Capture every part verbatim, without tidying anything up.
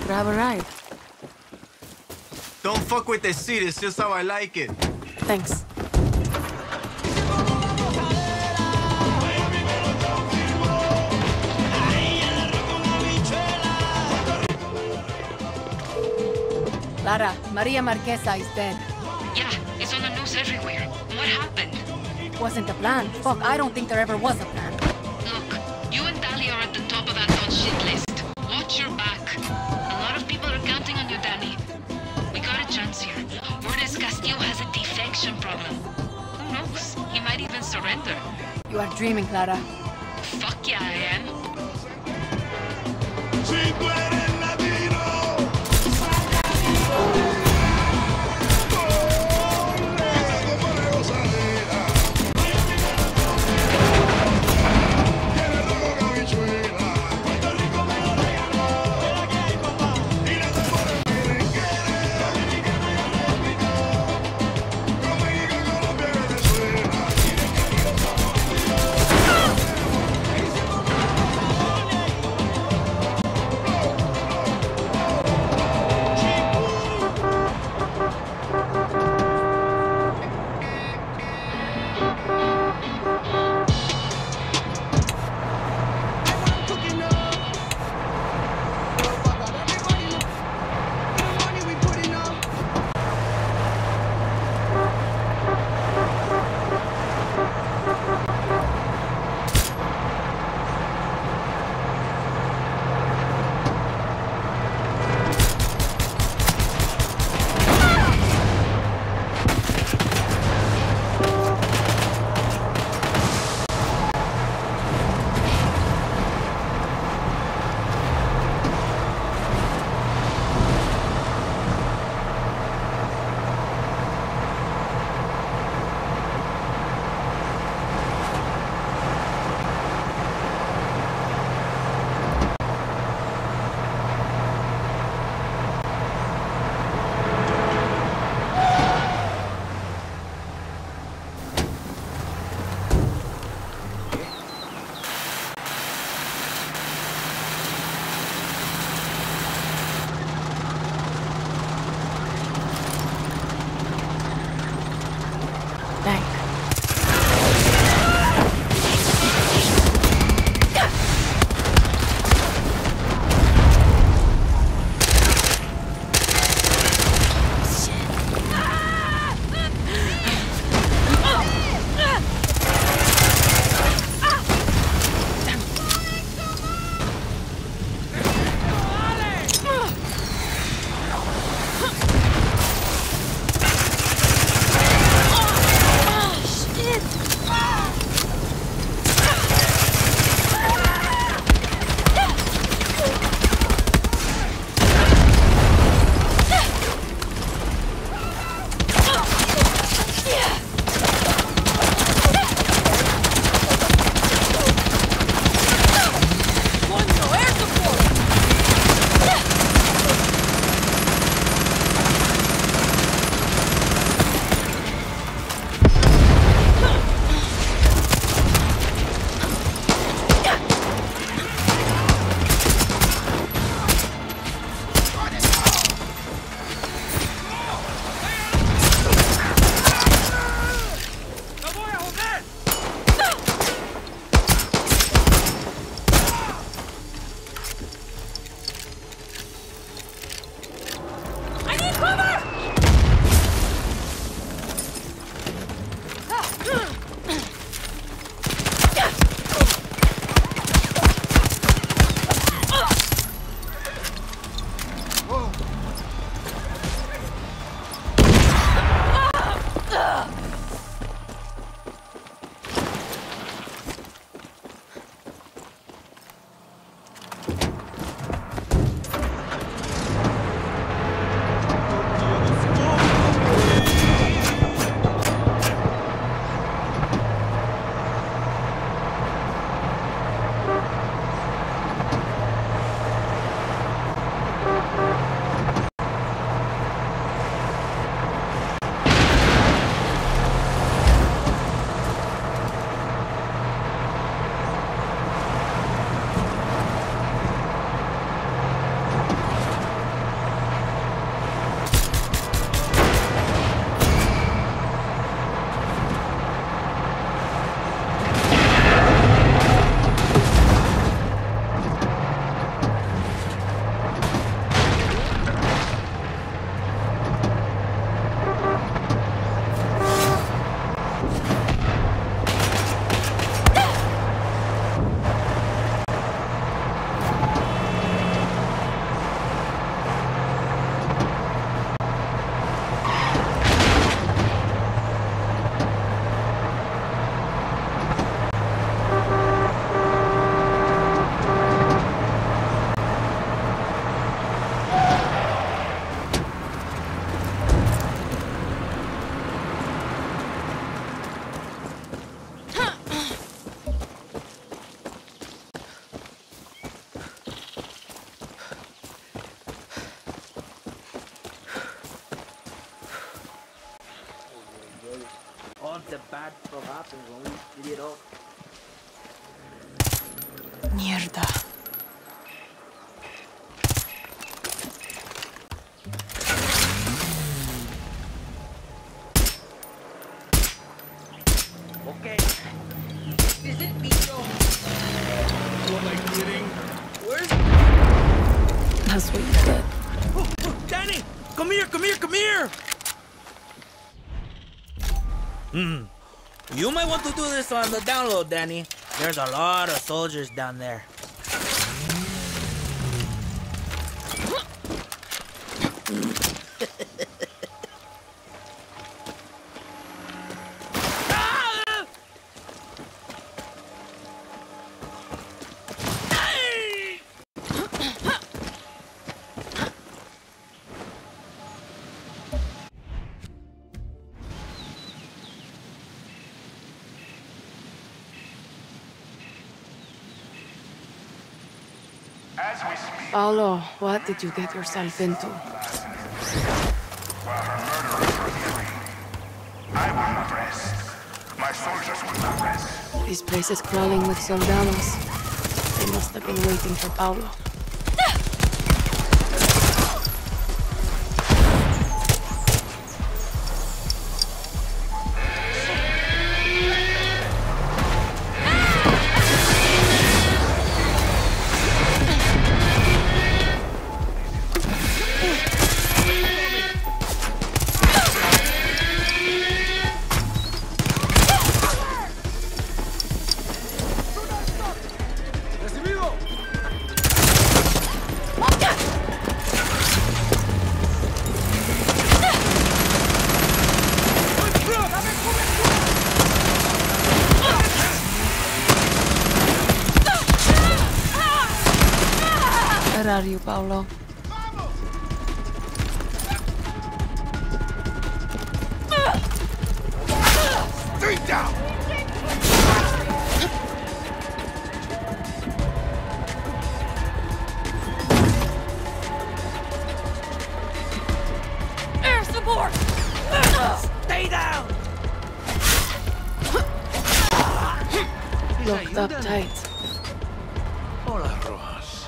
Grab a ride. Don't fuck with the seat, it's just how I like it. Thanks. Lara, Maria Marquesa is dead. Yeah, it's on the news everywhere. What happened? Wasn't a plan. Fuck, I don't think there ever was a plan. Look, you and Dali are at the top of Anton's shit list. Watch your back. A lot of people are counting on you, Dani. We got a chance here. Word is Castillo has a defection problem. Who knows? He might even surrender. You are dreaming, Clara. Fuck yeah, I am. bad stuff happens when we get it up. Mierda. Okay. Is it Bicho? What am I kidding? Where's... That's what you said. Oh, oh, Dani! Come here, come here, come here! Hmm. You might want to do this on the download, Dani. There's a lot of soldiers down there. Paolo, what did you get yourself into? While her murderers were free, I will not rest. My soldiers will not rest. This place is crawling with soldados. They must have been waiting for Paolo. Where are you, Paolo? Stay down! Air support! Stay down! Locked up tight. Hola, Rojas.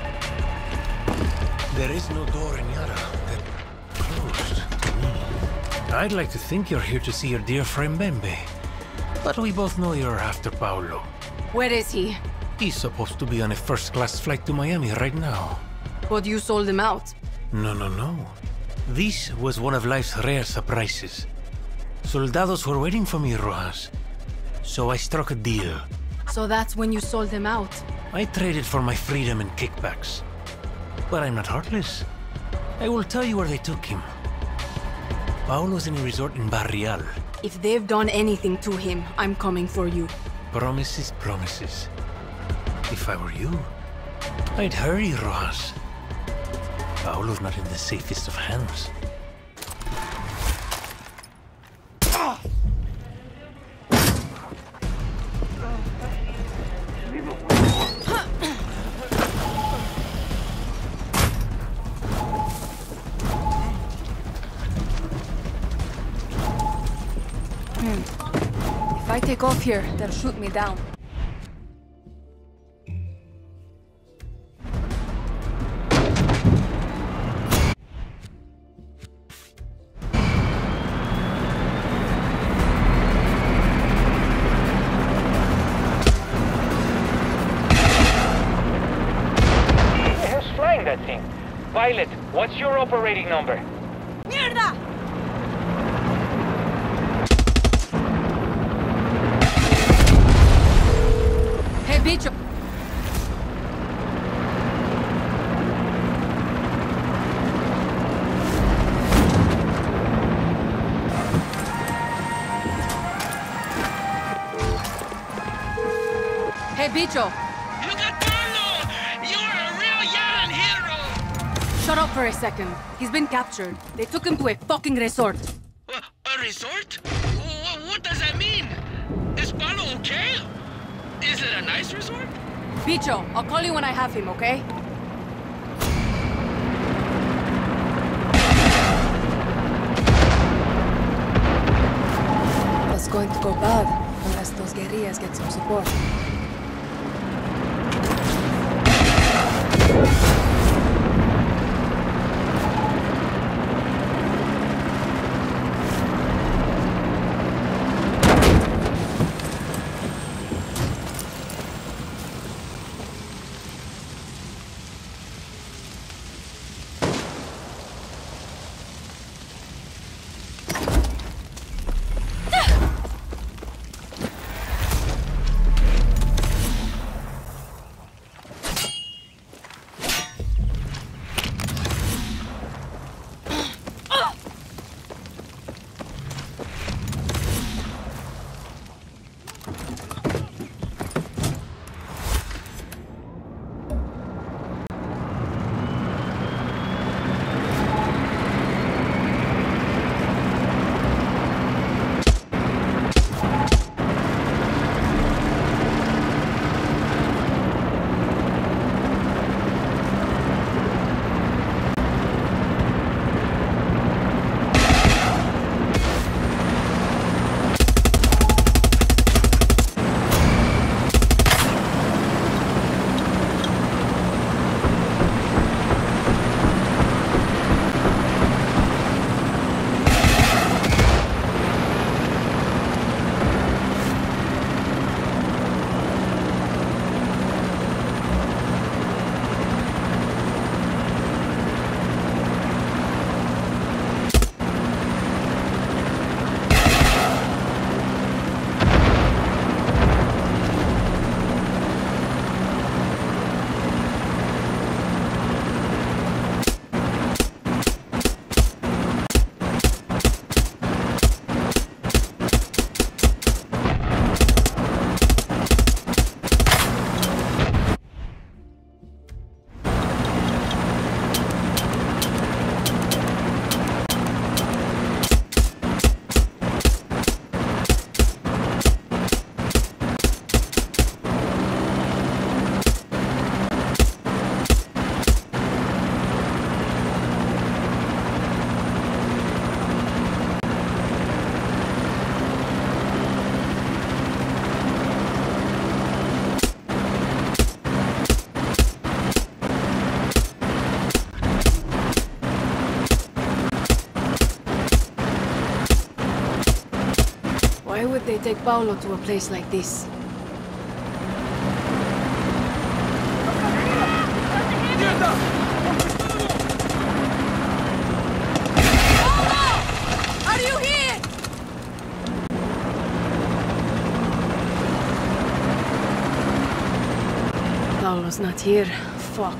There is no door in Yara. They're closed to me. I'd like to think you're here to see your dear friend Bembe. But we both know you're after Paolo. Where is he? He's supposed to be on a first-class flight to Miami right now. But you sold him out. No, no, no. This was one of life's rare surprises. Soldados were waiting for me, Rojas. So I struck a deal. So that's when you sold him out. I traded for my freedom and kickbacks. But I'm not heartless. I will tell you where they took him. Paolo's in a resort in Barrial. If they've done anything to him, I'm coming for you. Promises, promises. If I were you, I'd hurry, Rojas. Paolo's not in the safest of hands. If I take off here, they'll shoot me down. Who's flying that thing? Violet, what's your operating number? Mierda! Hey, bicho! Hey, bicho! You got Paolo! You're a real Yaran hero! Shut up for a second. He's been captured. They took him to a fucking resort. Wha- A resort? Wha- What does that mean? Is Paolo okay? Is it a nice resort? Bicho, I'll call you when I have him, okay? That's going to go bad unless those guerrillas get some support. Why would they take Paolo to a place like this? Paolo! Are you here? Paolo's not here. Fuck.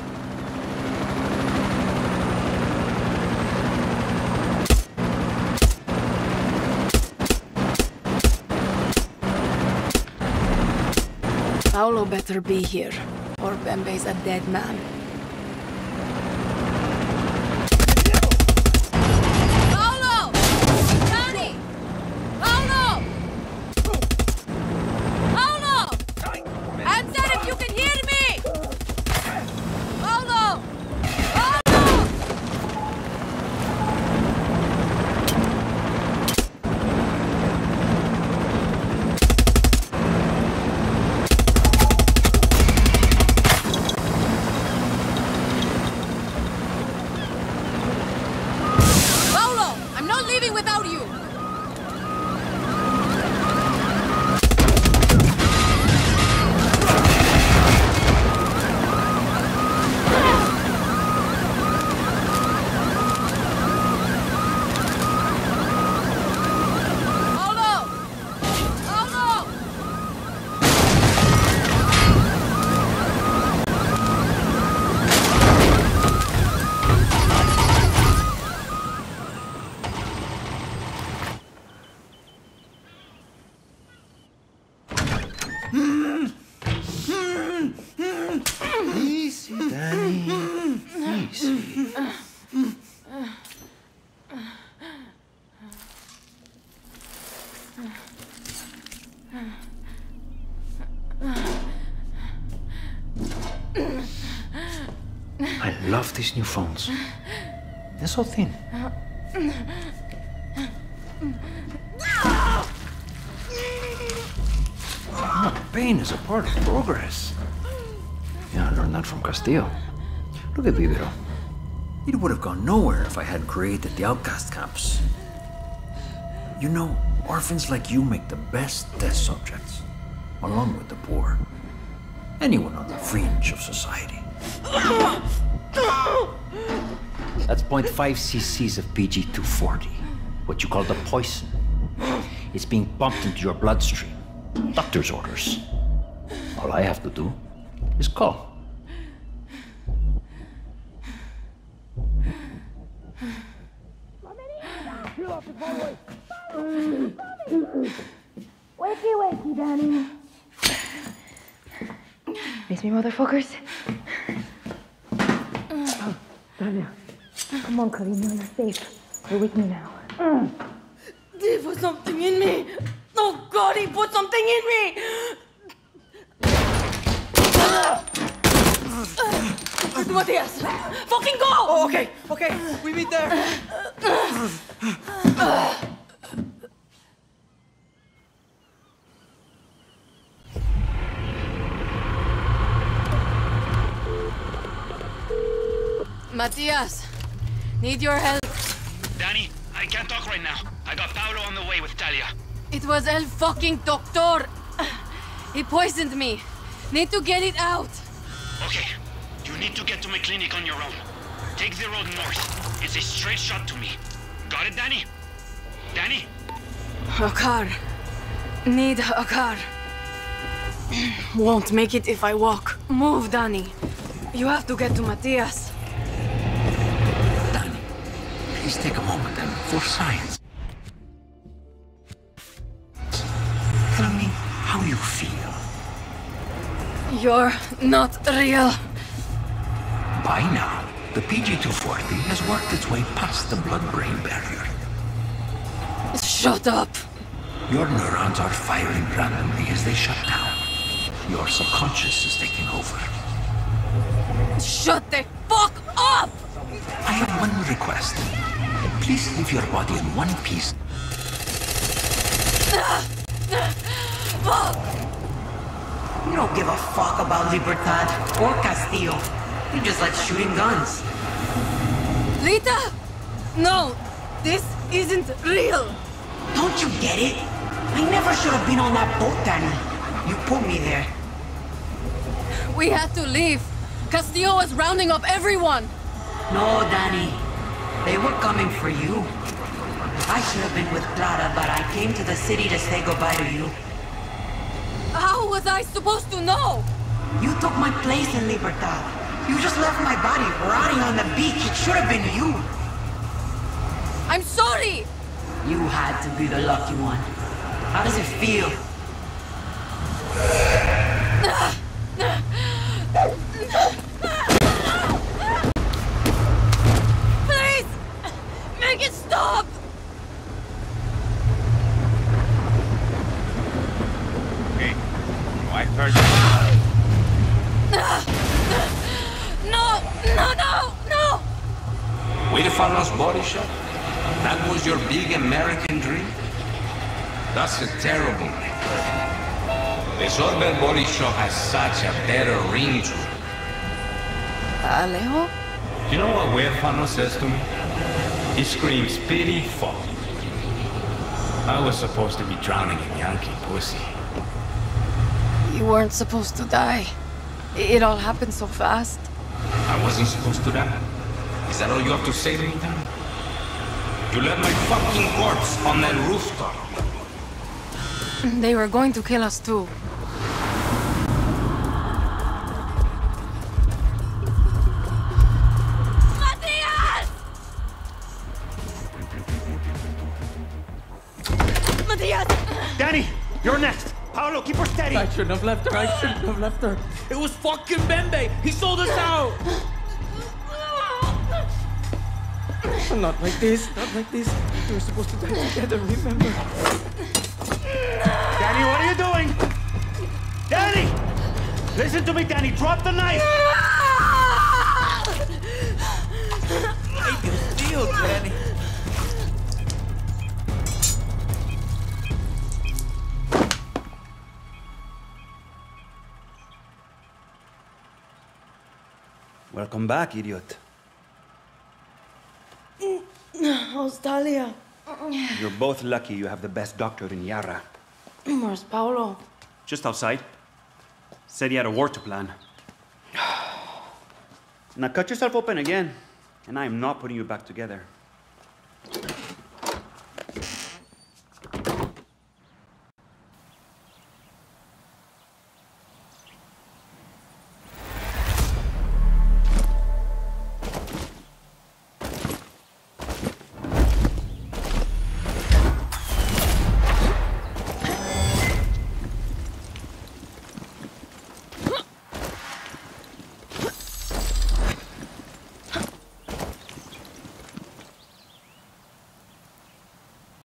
Paolo better be here, or Bembe's a dead man. Paolo! Dani! Paolo! Paolo! Answer if you can hear me! Paolo! Paolo! Without you! Easy, Dani. Easy. I love these new phones. They're so thin. Ah, pain is a part of progress. Yeah, I learned that from Castillo. Look at Vivero. It would have gone nowhere if I hadn't created the outcast camps. You know, orphans like you make the best test subjects, along with the poor. Anyone on the fringe of society. That's zero point five cc's of P G two forty, what you call the poison. It's being pumped into your bloodstream. Doctor's orders. All I have to do is call. Wakey, wakey, Dani. Miss me, motherfuckers? Oh, Dani. Come on, Karina, you're safe. You're with me now. Mm. He put something in me. Oh, God, he put something in me. Matias, fucking go! Oh, okay, okay. We meet there. Matias, need your help. Dani, I can't talk right now. I got Paolo on the way with Talia. It was El fucking Doctor. He poisoned me. Need to get it out. Okay, you need to get to my clinic on your own. Take the road north. It's a straight shot to me. Got it, Dani? Dani? A car. Need a car. Won't make it if I walk. Move, Dani. You have to get to Matias. Dani, please take a moment and for science. Tell me how you feel. You're not real. By now, the P G two forty has worked its way past the blood-brain barrier. Shut up. Your neurons are firing randomly as they shut down. Your subconscious is taking over. Shut the fuck up! I have one request. Please leave your body in one piece. Fuck! You don't give a fuck about Libertad or Castillo. You just like shooting guns. Lita! No! This isn't real! Don't you get it? I never should have been on that boat, Dani. You put me there. We had to leave. Castillo was rounding up everyone. No, Dani. They were coming for you. I should have been with Clara, but I came to the city to say goodbye to you. How was I supposed to know? You took my place in Libertad. You just left my body rotting on the beach. It should have been you. I'm sorry! You had to be the lucky one. How does it feel? Please! Make it stop! Hey, I heard No! No, no, no! Widefanno's body shop? That was your big American dream? That's a terrible name. The Sorber body shop has such a better ring to it. Alejo? You know what Widefanno says to me? He screams pity fuck. I was supposed to be drowning in Yankee pussy. You weren't supposed to die. It all happened so fast. I wasn't supposed to die. Is that all you have to say to me, Dan? You left my fucking corpse on that rooftop. They were going to kill us too. Matias! Matias! Dani, you're next. Paolo, keep her steady. I shouldn't have left her. I shouldn't have left her. It was fucking Bembe. He sold us out. Not like this. Not like this. We were supposed to die together, remember? Dani, what are you doing? Dani! Listen to me, Dani. Drop the knife. Make you steal, Dani. Come back, idiot. How's Talia? You're both lucky you have the best doctor in Yara. Where's Paolo? Just outside. Said he had a war to plan. Now cut yourself open again, and I am not putting you back together.